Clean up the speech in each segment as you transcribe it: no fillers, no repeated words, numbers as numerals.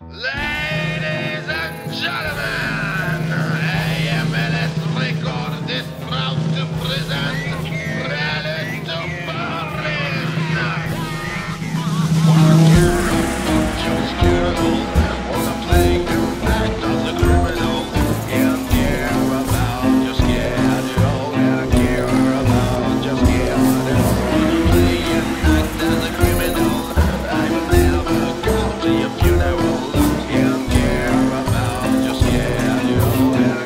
Ladies and gentlemen, AMLS Record is proud to present Prelude to Berlin. Just careful, what I'm playing to act as a criminal. And care about just get it all. And care about just get it all. Play and act as a criminal. I will never come to your funeral. And care about just get it all.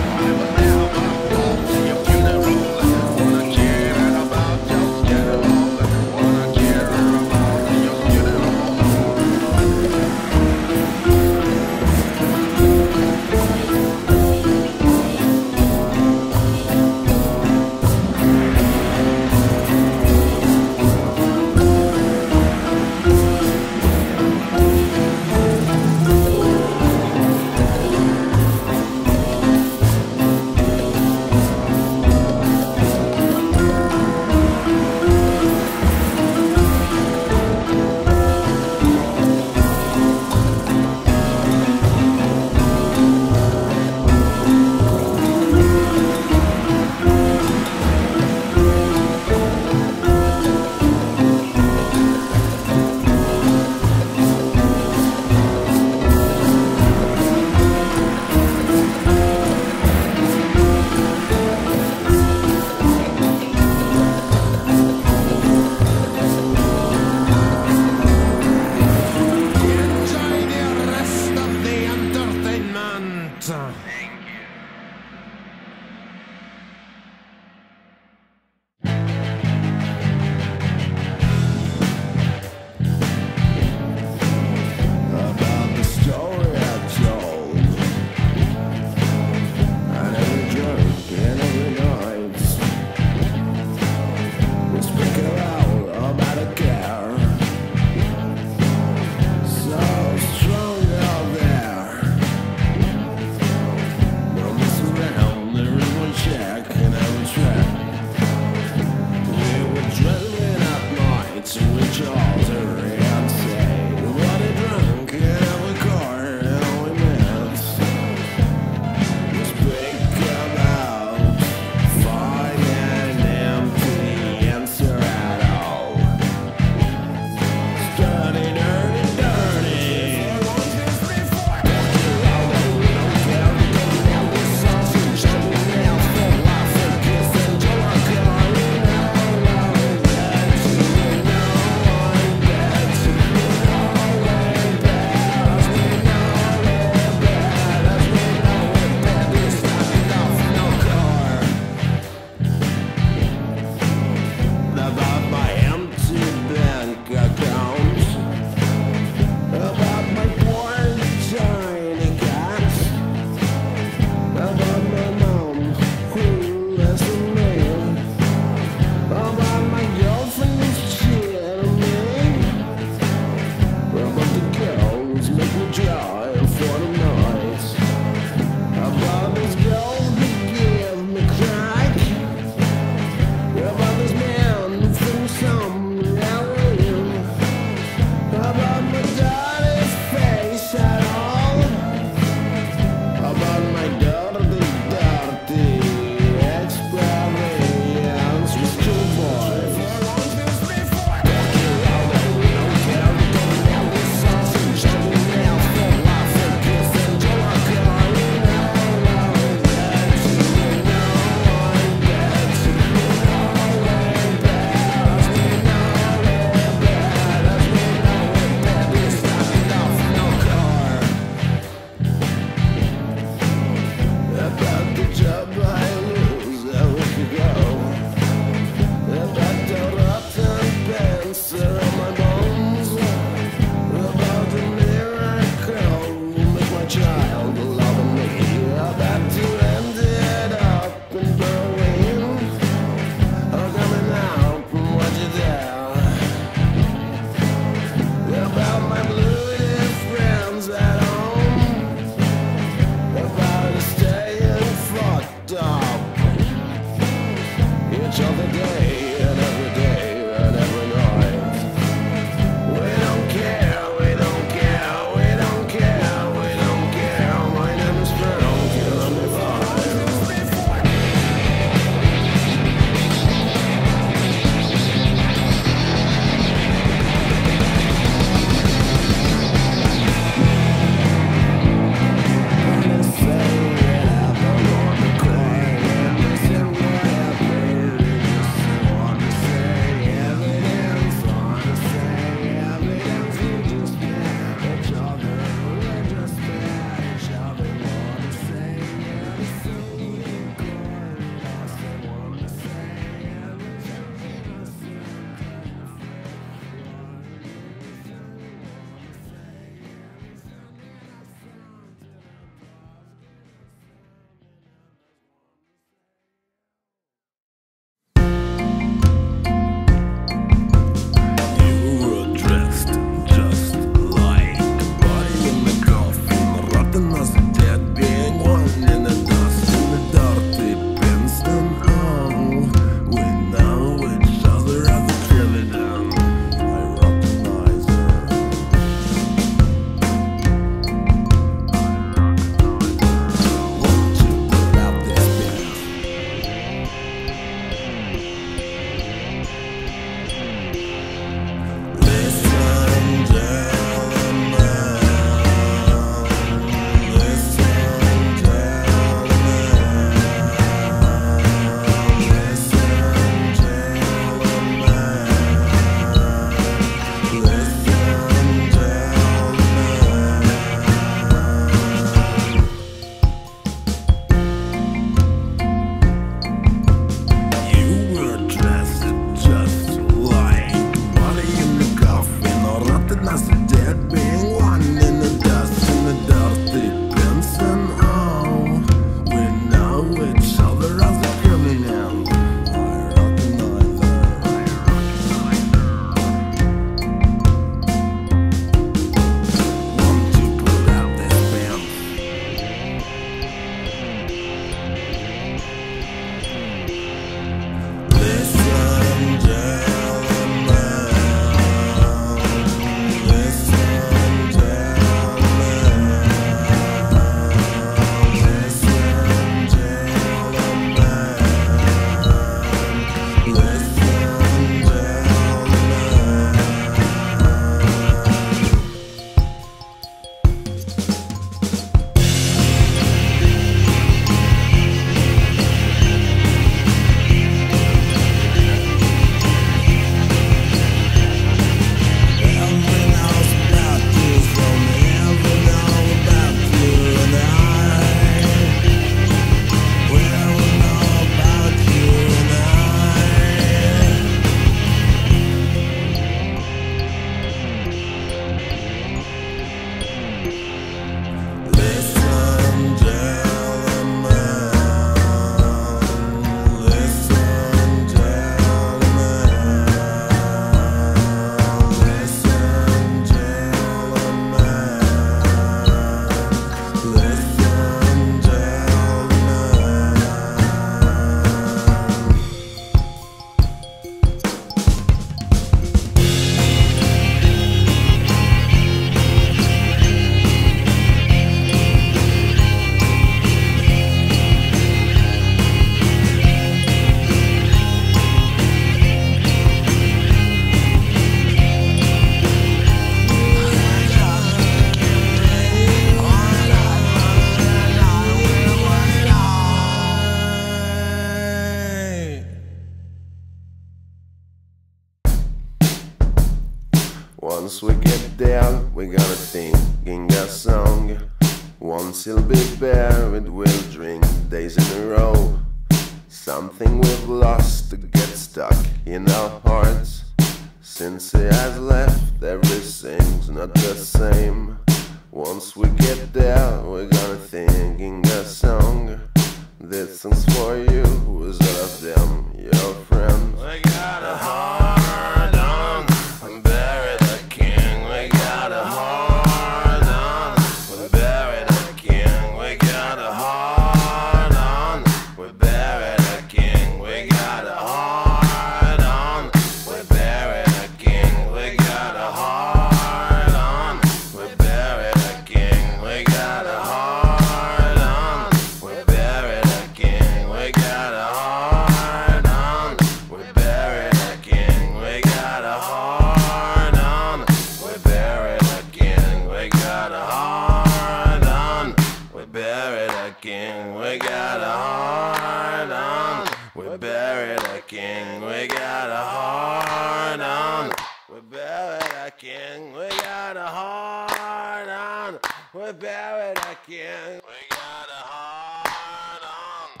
Once we get there, we're gonna sing a song. Once he'll be buried, we'll drink days in a row. Something we've lost to get stuck in our hearts. Since he has left, everything's not the same. Once we get there, we're gonna sing a song. This song's for you, who's all of them, your friends. We got a hard on, we buried a king. We got a hard on, we buried a king. We got a hard on, we buried a king. We got a hard on, we buried a king. We got a hard on, we buried a king. We got a hard on, we buried a king. We got a hard on, we buried a king. We got a hard on, we buried a king. We got a hard on, we buried a king. We got a hard on, we buried a king. We got a hard on, we buried a king. We got a hard on, we buried a king. We got a hard on.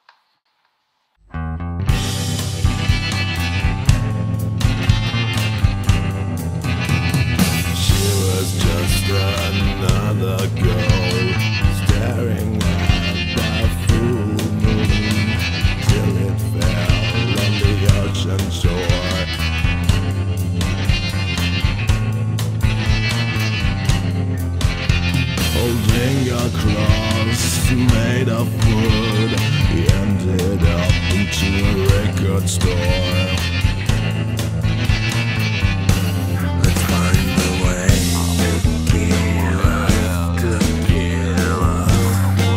She was just another girl staring at the full moon till it fell on the ocean shore. Holding a cross made of wood, he ended up into a record store. Let's find a way to kill us, to kill us.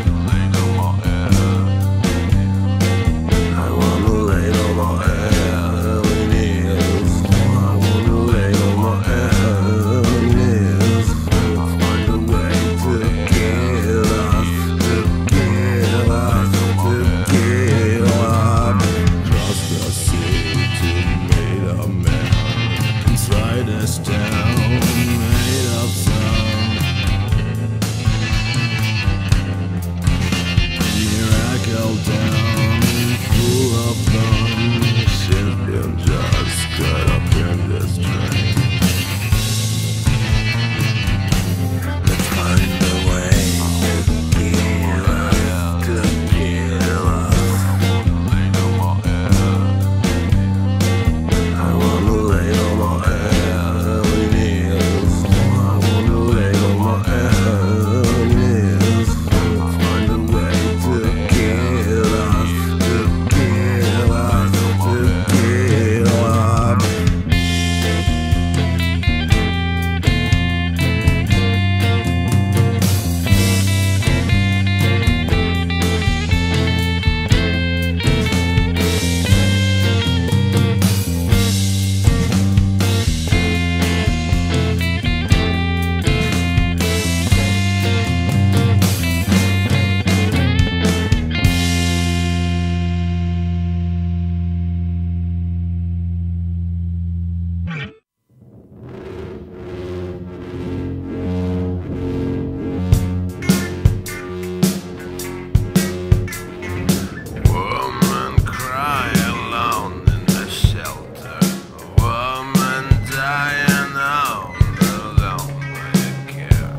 I wanna lay on my enemies. I wanna lay on my enemies. Let's find a way to kill us, to kill us, to kill us. Cross the sea to meet a man inside this town made of sound. Miracle down, full of fun. Shipping just got up in this train. Let's find a way to kill us, to kill us. I wanna lay on my enemies. I wanna lay on my enemies. Let's find a way to kill us, to kill us, to kill us. Woman cry alone in the shelter. Woman dying out alone with care.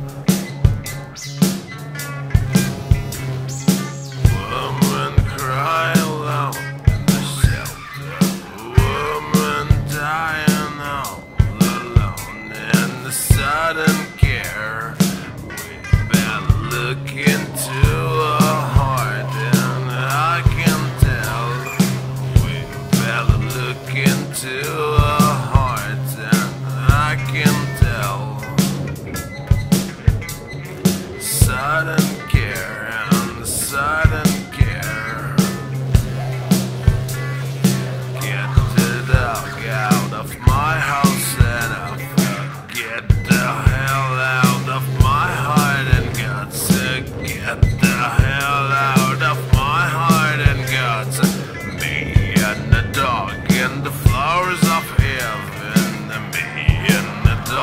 Woman cry alone in the shelter. Woman dying out alone in the sudden care. We better look into her heart, and I can tell. We better look into her heart, and I can tell. Sudden care and sudden care. Get the dog out of my house and I'll get the hell out of my heart and guts. Get the hell out of my heart and guts. Me and the dog and the flowers of heaven. Me and the dog.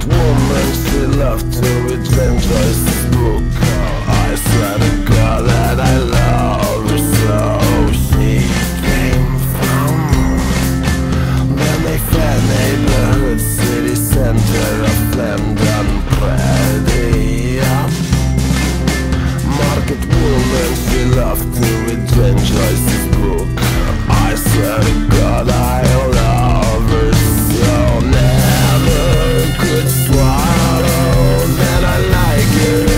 woman, she loved to read Joyce's book. I swear to God that I love her so. She came from the Mayfair neighborhood, city center of London, Prairie. Market woman, she loved to read Joyce's book. I swear to God I love her so. Never could swallow that I like her.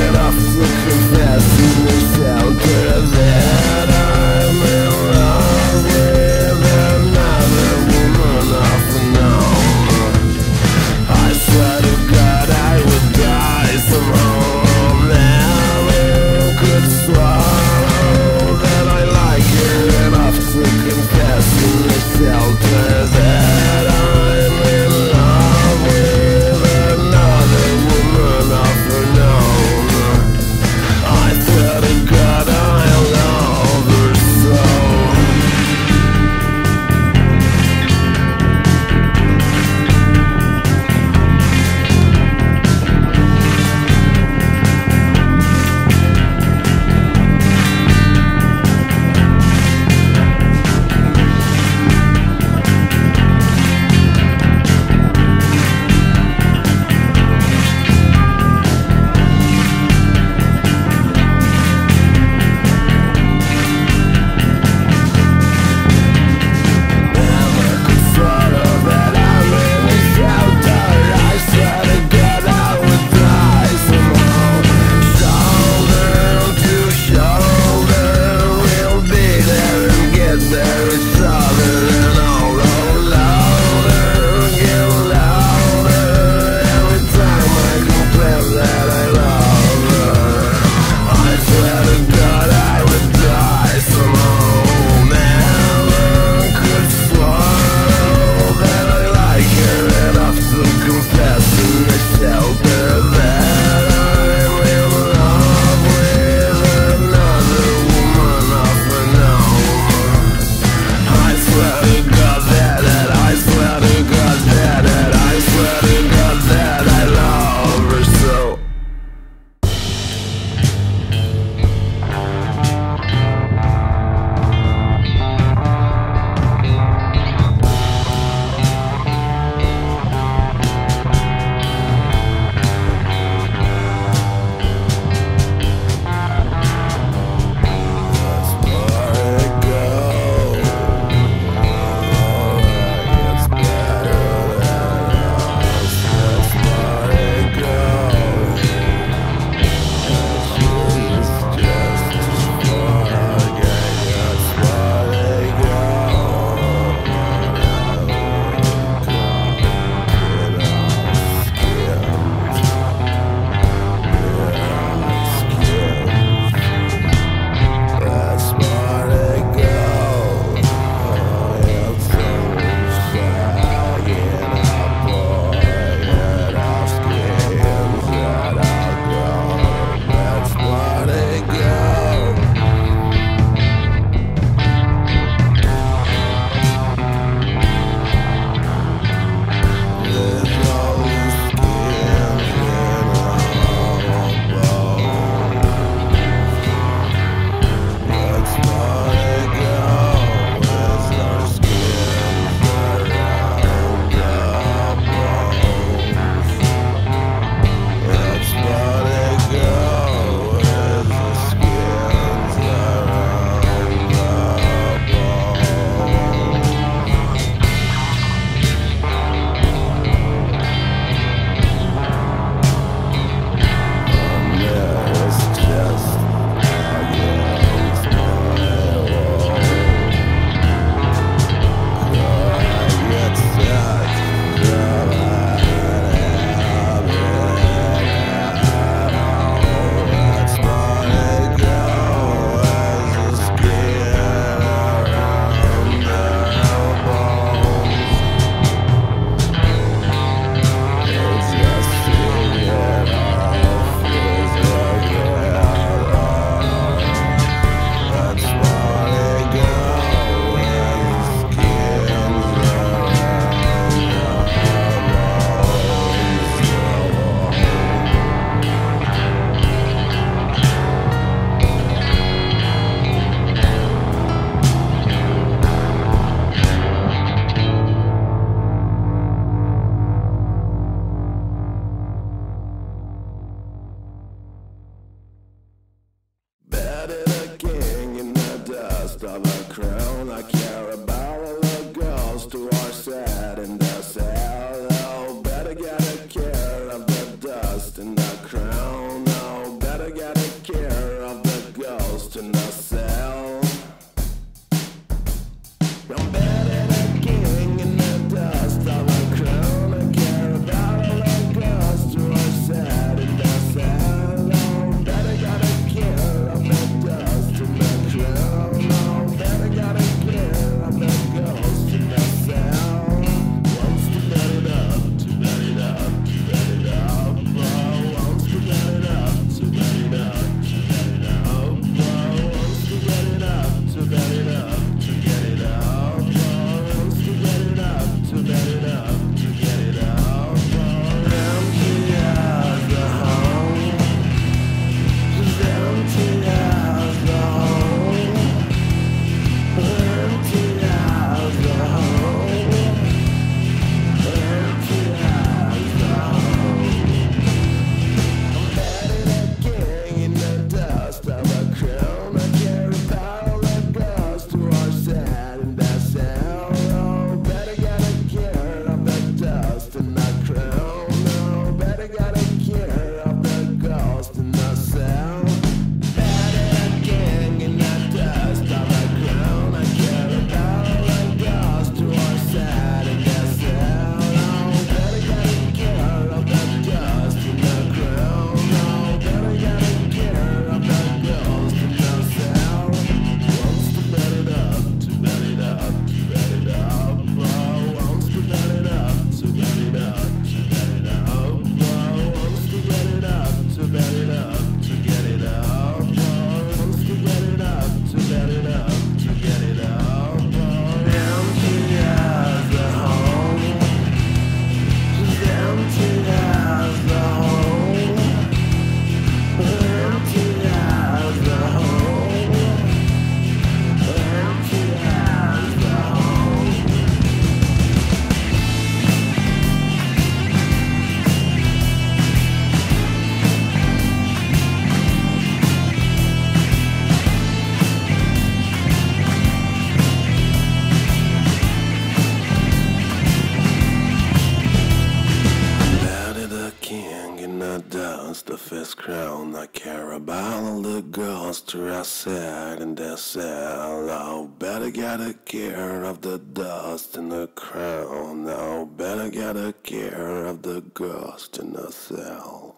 first crown. I care about all the girls dressed in their cell. Now better get a care of the dust in the crown. Now better get a care of the ghost in the cell.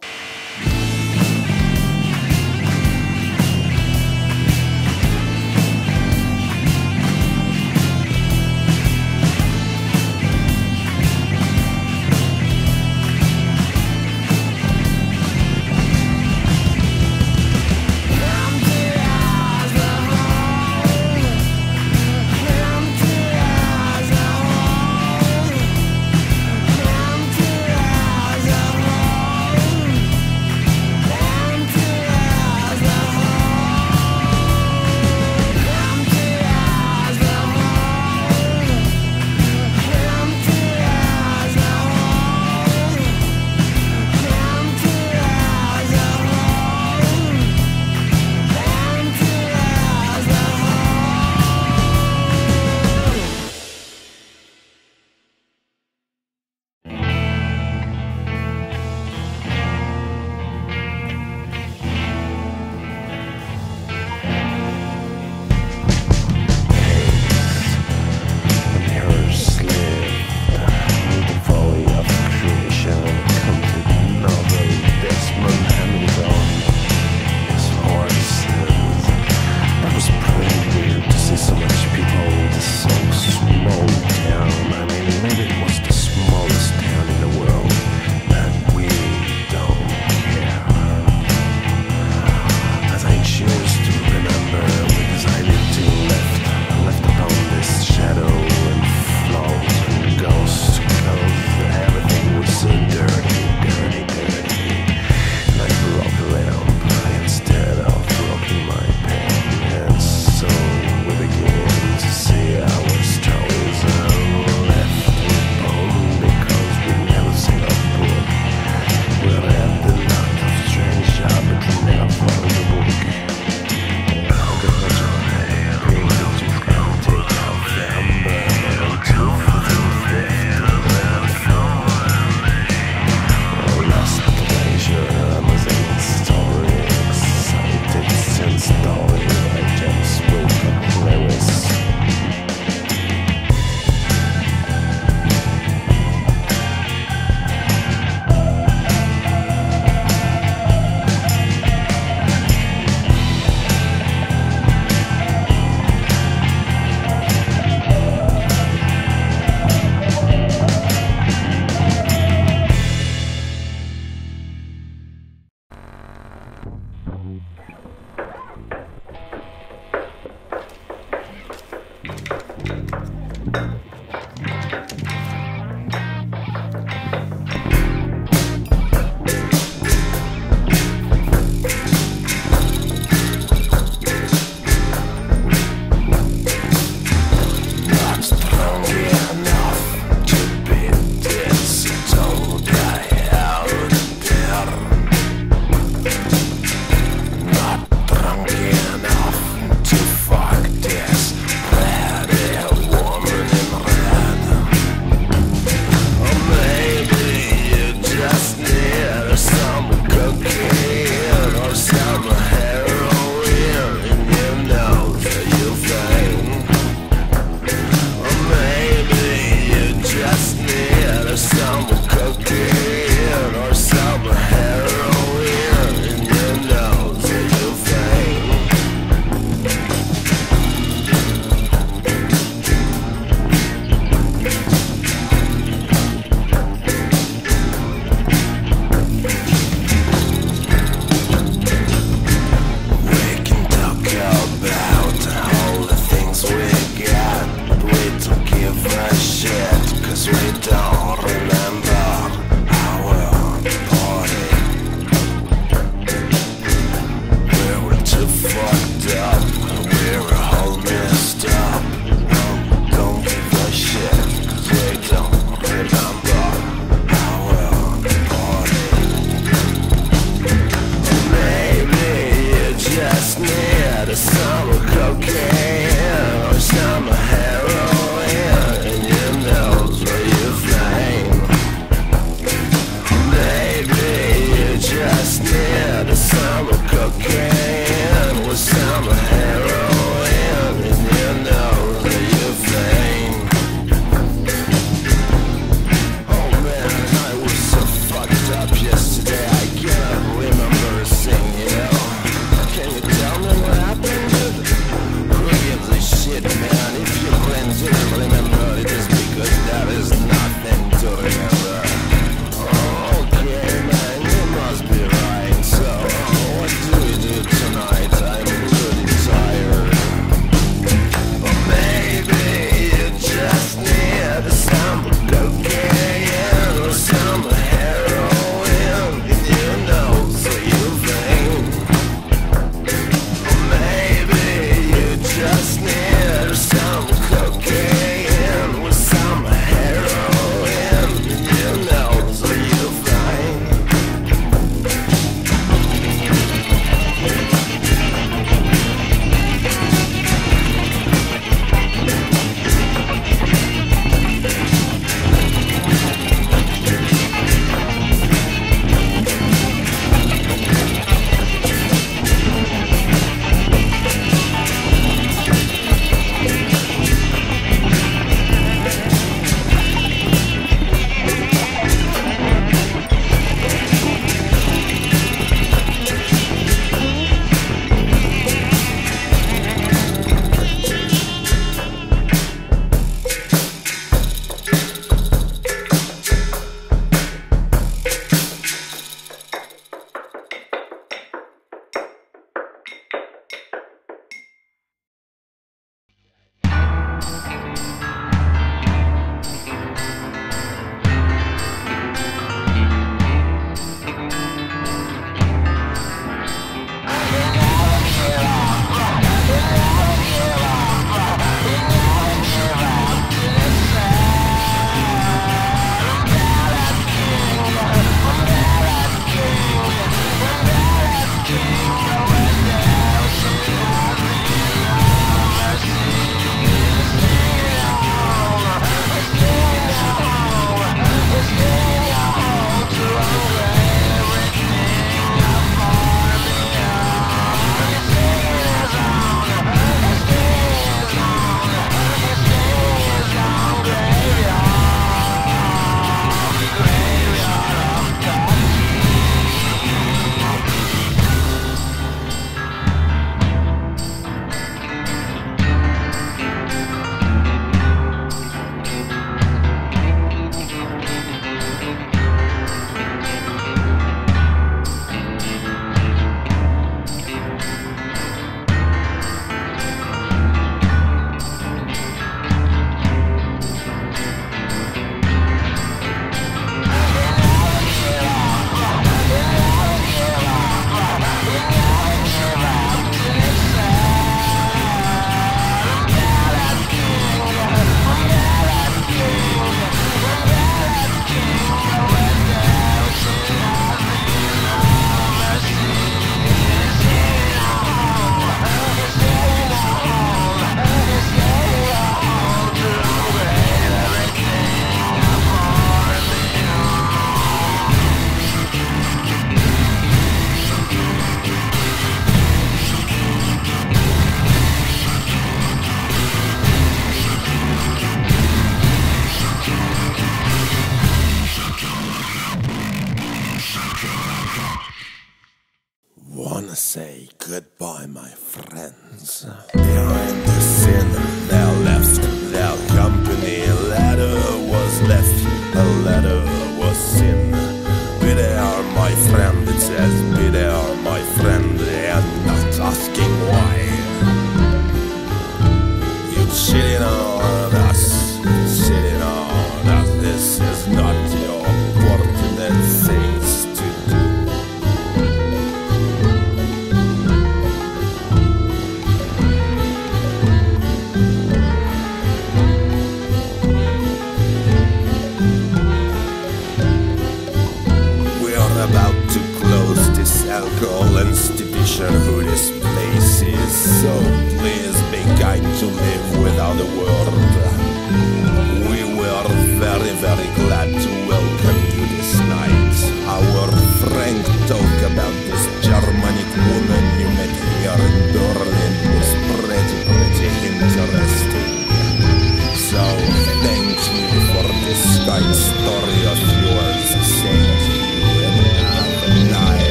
say goodbye, my friends. Behind the sin, their left, their company. A letter was left, a letter was sin. Be there, my friend, it says, be there,